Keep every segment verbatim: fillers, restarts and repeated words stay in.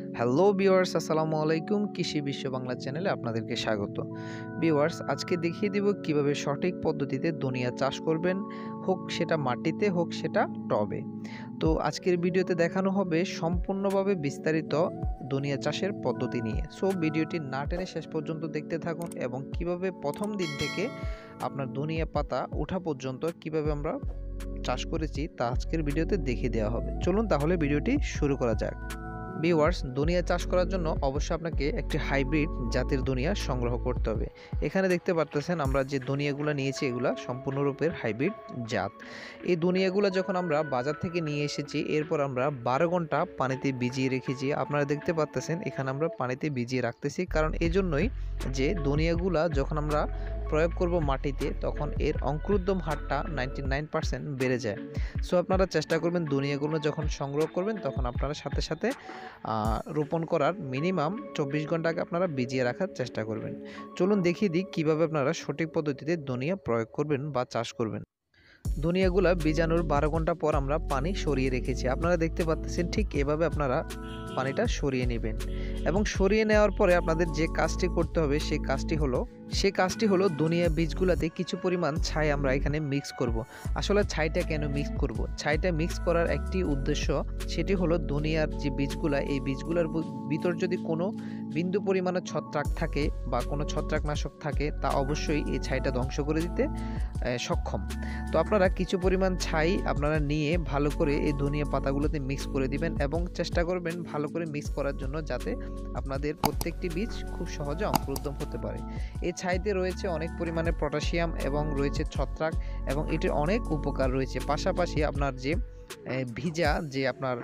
Hello viewers, আসসালামু আলাইকুম। কৃষি বিশ্ব বাংলা চ্যানেলে আপনাদেরকে স্বাগত। ভিউয়ার্স, আজকে দেখিয়ে দিব কিভাবে সঠিক পদ্ধতিতে ধনিয়া চাষ করবেন, হোক সেটা মাটিতে হোক সেটা টবে। তো আজকের ভিডিওতে দেখানো হবে সম্পূর্ণভাবে বিস্তারিত ধনিয়া চাষের পদ্ধতি নিয়ে। সো ভিডিওটি না টেনে শেষ পর্যন্ত দেখতে থাকুন এবং কিভাবে প্রথম দিন থেকে আপনার ধনিয়া পাতা ওঠা পর্যন্ত কিভাবে আমরা চাষ করেছি তা আজকের ভিডিওতে দেখিয়ে দেওয়া হবে। চলুন তাহলে ভিডিওটি শুরু করা যাক। ভিউয়ার্স, ধনিয়া চাষ করার জন্য অবশ্যই আপনাকে একটি হাইব্রিড জাতের ধনিয়া সংগ্রহ করতে হবে। এখানে দেখতে পারতেছেন আমরা যে ধনিয়াগুলো নিয়েছি এগুলা সম্পূর্ণরূপের হাইব্রিড জাত। এই ধনিয়াগুলো যখন আমরা বাজার থেকে নিয়ে এসেছি, এরপর আমরা বারো ঘন্টা পানিতে ভিজিয়ে রেখেছি। আপনারা দেখতে পারতেছেন এখানে আমরা পানিতে ভিজিয়ে রাখতেছি, কারণ এই জন্যই যে ধনিয়াগুলা যখন আমরা প্রয়োগ করব মাটিতে, তখন এর অঙ্কুরোদ্গম হারটা নাইনটি নাইন পার্সেন্ট বেড়ে যায়। সো আপনারা চেষ্টা করবেন ধনিয়াগুলো যখন সংগ্রহ করবেন তখন আপনারা সাথে সাথে রোপণ করার মিনিমাম চব্বিশ ঘন্টা আগে আপনারা ভিজিয়ে রাখার চেষ্টা করবেন। চলুন দেখিয়ে দিই কীভাবে আপনারা সঠিক পদ্ধতিতে ধনিয়া প্রয়োগ করবেন বা চাষ করবেন। ধনিয়াগুলা বীজাণুর বারো ঘন্টা পর আমরা পানি সরিয়ে রেখেছি। আপনারা দেখতে পাচ্ছেন ঠিক এভাবে আপনারা পানিটা সরিয়ে নেবেন এবং সরিয়ে নেওয়ার পরে আপনাদের যে কাজটি করতে হবে সেই কাজটি হলো সেই কাজটি হলো ধনিয়া বীজগুলাতে কিছু পরিমাণ ছাই আমরা এখানে মিক্স করব। আসলে ছাইটা কেন মিক্স করব? ছাইটা মিক্স করার একটি উদ্দেশ্য, সেটি হলো ধনিয়ার যে বীজগুলা, এই বীজগুলার ভিতর যদি কোনো বিন্দু পরিমাণে ছত্রাক থাকে বা কোনো ছত্রাকনাশক থাকে, তা অবশ্যই এই ছাইটা ধ্বংস করে দিতে সক্ষম। তো আপনারা কিছু পরিমাণ ছাই আপনারা নিয়ে ভালো করে এই ধনিয়া পাতাগুলোতে মিক্স করে দিবেন এবং চেষ্টা করবেন ভালো করে মিক্স করার জন্য, যাতে আপনাদের প্রত্যেকটি বীজ খুব সহজে অঙ্কুরোদ্গম হতে পারে। এই ছাইতে রয়েছে অনেক পরিমাণে পটাশিয়াম এবং রয়েছে ছত্রাক এবং এটির অনেক উপকার রয়েছে। পাশাপাশি আপনার যে ভিজা যে আপনার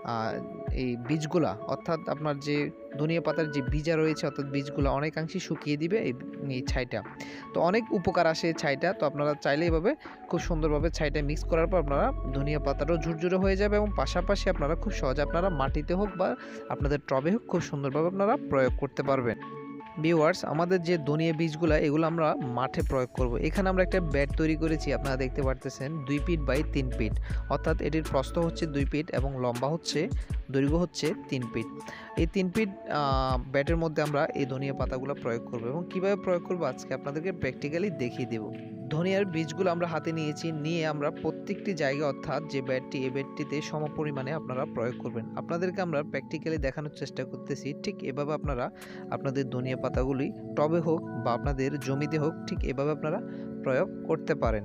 এই বীজগুলা, অর্থাৎ আপনার যে ধনিয়া পাতার যে বীজা রয়েছে অর্থাৎ বীজগুলো অনেকাংশে শুকিয়ে দিবে এই ছাইটা। তো অনেক উপকার আসে এই ছাইটা। তো আপনারা চাইলে এভাবে খুব সুন্দরভাবে ছাইটা মিক্স করার পর আপনারা ধনিয়া পাতাটাও ঝুরঝুরে হয়ে যাবে এবং পাশাপাশি আপনারা খুব সহজে আপনারা মাটিতে হোক বা আপনাদের টবে হোক খুব সুন্দরভাবে আপনারা প্রয়োগ করতে পারবেন। ভিউয়ার্স, আমাদের যে ধনিয়া বীজগুলো এগুলো আমরা মাঠে প্রয়োগ করব। এখানে আমরা একটা ব্যাট তৈরি করেছি, আপনারা দেখতে পারতেছেন দুই ফিট বাই তিন ফিট, অর্থাৎ এটির প্রস্থ হচ্ছে দুই ফিট এবং লম্বা হচ্ছে দৈর্ঘ্য হচ্ছে তিন ফিট। এই তিন ফিট ব্যাটের মধ্যে আমরা এই ধনিয়া পাতাগুলো প্রয়োগ করব এবং কিভাবে প্রয়োগ করব আজকে আপনাদেরকে প্র্যাকটিক্যালি দেখিয়ে দেব। ধনিয়ার বীজগুলো আমরা হাতে নিয়েছি, নিয়ে আমরা প্রত্যেকটি জায়গা অর্থাৎ যে ব্যাটটি এই ব্যাটটিতে সম পরিমাণে আপনারা প্রয়োগ করবেন। আপনাদেরকে আমরা প্র্যাকটিক্যালি দেখানোর চেষ্টা করতেছি, ঠিক এভাবে আপনারা আপনাদের ধনিয়া পাতাগুলি টবে হোক বা আপনাদের জমিতে হোক ঠিক এভাবে আপনারা প্রয়োগ করতে পারেন।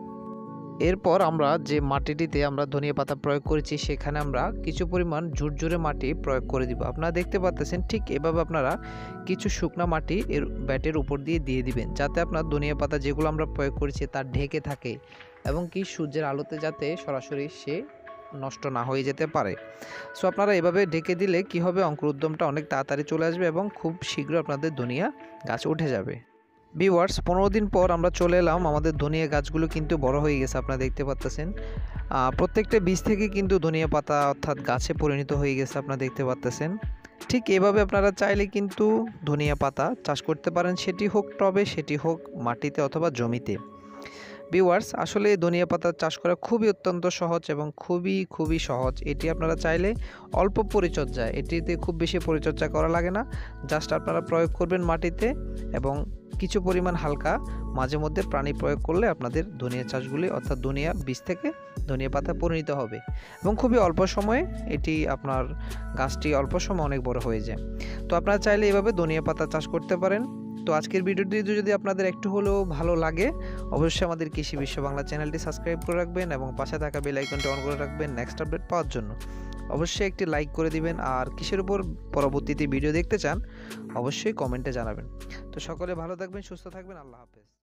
এরপর আমরা যে মাটিটিতে আমরা ধনিয়া পাতা প্রয়োগ করেছি সেখানে আমরা কিছু পরিমাণ ঝুরঝুরে মাটি প্রয়োগ করে দিব। আপনারা দেখতে পাচ্ছেন ঠিক এভাবে আপনারা কিছু শুকনা মাটি এর ব্যাটের উপর দিয়ে দিয়ে দিবেন, যাতে আপনার ধনিয়া পাতা যেগুলো আমরা প্রয়োগ করেছি তার ঢেকে থাকে এবং কি সূর্যের আলোতে যাতে সরাসরি সে নষ্ট না হয়ে যেতে পারে। সো আপনারা এভাবে ঢেকে দিলে কি হবে, অঙ্কুরোদ্গমটা অনেক তাড়াতাড়ি চলে আসবে এবং খুব শীঘ্র আপনাদের ধনিয়া গাছ উঠে যাবে। ভিউয়ার্স, পনেরো দিন পর আমরা চলে এলাম, আমাদের ধনিয়া গাছগুলো কিন্তু বড় হয়ে গেছে। আপনারা দেখতে পাচ্ছেন প্রত্যেকটা বীজ থেকে কিন্তু ধনিয়া পাতা অর্থাৎ গাছে পরিণত হয়ে গেছে, আপনারা দেখতে পাচ্ছেন। ঠিক এভাবে আপনারা চাইলে কিন্তু ধনিয়া পাতা চাষ করতে পারেন, সেটি হোক টবে, সেটি হোক মাটিতে অথবা জমিতে। ভিউয়ার্স, আসলে ধনিয়া পাতা চাষ করা খুবই অত্যন্ত সহজ এবং খুবই খুবই সহজ। এটি আপনারা চাইলে অল্প পরিচর্যায়, এটিতে খুব বেশি পরিচর্যা করা লাগে না, জাস্ট আপনারা প্রয়োগ করবেন মাটিতে এবং কিছু পরিমাণ হালকা মাঝে মধ্যে পানি প্রয়োগ করলে আপনাদের ধনিয়া চাষগুলি অর্থাৎ ধনিয়া বীজ থেকে ধনিয়া পাতা পরিণত হবে এবং খুবই অল্প সময়ে এটি আপনার গাছটি অল্প সময় অনেক বড় হয়ে যায়। তো আপনারা চাইলে এভাবে ধনিয়া পাতা চাষ করতে পারেন। তো আজকের ভিডিওটি যদি আপনাদের একটু হলেও ভালো লাগে, অবশ্যই আমাদের কৃষি বিশ্ব বাংলা চ্যানেলটি সাবস্ক্রাইব করে রাখবেন এবং পাশে থাকা বেল আইকনটি অন করে রাখবেন নেক্সট আপডেট পাওয়ার জন্য। অবশ্যই একটি লাইক করে দিবেন আর কিসের উপর পরবর্তীতে ভিডিও দেখতে চান অবশ্যই কমেন্টে জানাবেন। তো সকলে ভালো থাকবেন, সুস্থ থাকবেন, আল্লাহ হাফেজ।